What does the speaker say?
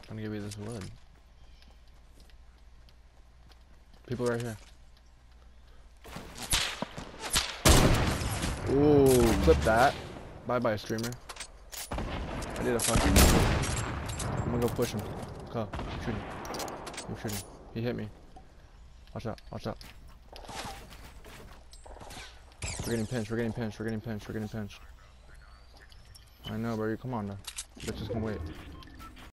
trying to give you this wood. People right here. Ooh, clip that. Bye-bye, streamer. I did a fucking... I'm gonna go push him. Go, shoot him. I'm shooting. He hit me. Watch out, watch out. We're getting pinched, we're getting pinched, we're getting pinched, we're getting pinched. I know, bro. Come on, now. Bitches can wait.